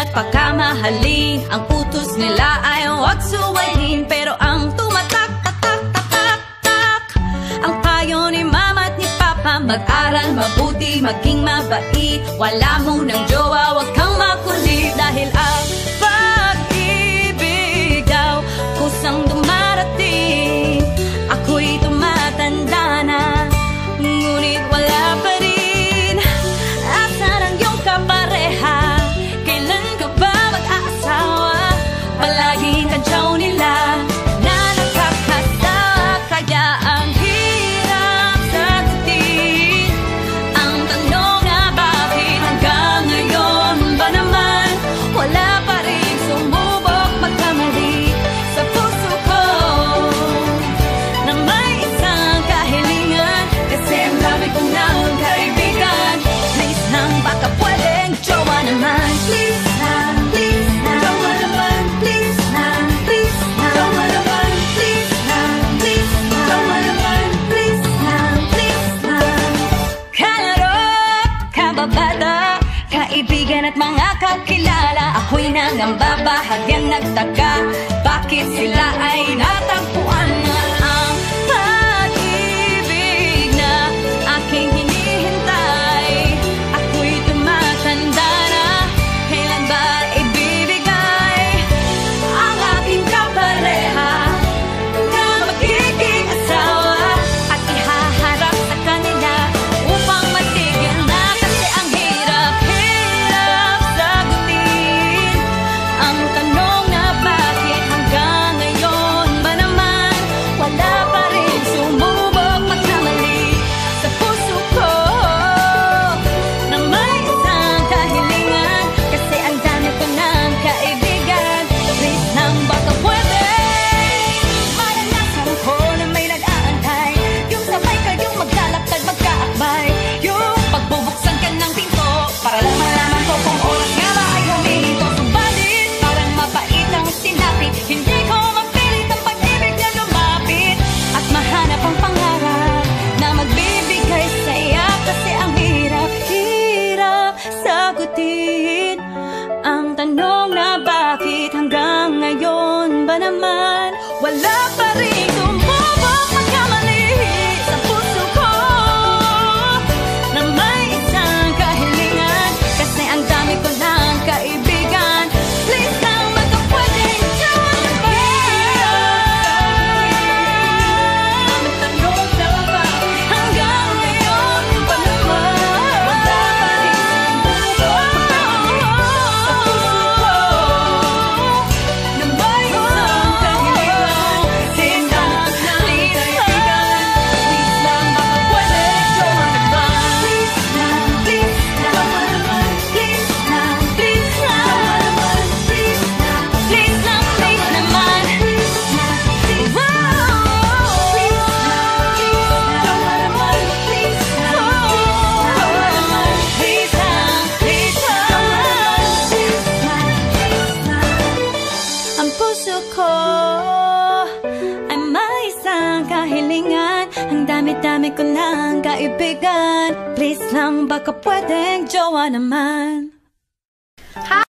at pagkamahalin. Ang utos nila ay huwag suwayin, pero ang tumatak, tatak, tatak, tak, ang payo ni mama at ni papa: mag-aral mabuti, maging mabait, wala mo ng jowa, huwag kang makulit. Dahil ang pag-ibig daw kusang dumarating, ako'y tumatanda na, ngunit wala pa rin. Asan ang iyong kapareha? Kailan ka ba mag-aasawa? Palaging kantsaw nila na nakakasawa, kaya ang hirap sagutin ang tanong na bakit hanggang ngayon ba naman wala pa rin sumubok magkamali sa puso ko na may isang kahilingan. Kasi ang dami kong nang kaibigan. Please lang, baka pwedeng jowa naman. Please lang, please lang, jowa naman. Please lang, please lang, jowa naman. Please lang, please lang, jowa naman. Please lang, please lang. Kalaro, kababata, kaibigan at mga kakilala, ako'y nangamba, bahagyang nagtaka, bakit sila ay natagpuan na ang pag-ibig na aking hinihintay. Ako'y tumatanda na, kailan ba ibibigay ang aking kapareha na magiging asawa at ihaharap sa kanila upang matigil na? Kasi ang hirap-hirap sagutin ang tanong na bakit hanggang ngayon ba naman wala pa rin sumubok magkamali sa puso ko na may isang kahilingan. Kasi ang dami ko ng kaibigan. Please lang, baka pwede maranasan ko na may nag-aantay, yung sabay kayong maglalakad, magkaakbay, yung pagbubuksan ka ng pinto para lang malaman ko kung oras nga ba ay humihinto. Subalit parang mapait ang sinapit, hindi ko mapilit ang pag-ibig na lumapit at mahanap ang pangarap na magbibigay saya. Kasi ang hirap-hirap sagutin ang tanong na bakit hanggang ngayon ba naman wala pa rin sumubok magkamali sa puso ko na may isang kahilingan. Kasi ang dami ko ng kaibigan. Please lang, baka pwedeng jowa naman. Ang tanong na bakit hanggang ngayon ba naman wala pa rin sumubok magkamali sa puso ko na may isang kahilingan. Please lang, please lang, please lang, baka pwedeng jowa naman. Please lang, please lang, jowa naman. Please lang, please lang, jowa naman. Please lang, please lang, please naman. Please lang, please lang, please lang, jowa naman. Please lang, jowa naman. Please lang, please lang, please lang, please lang. Ang puso ko ay may isang kahilingan. Ang dami-dami ko ng kaibigan. Please lang, baka pwedeng jowa naman.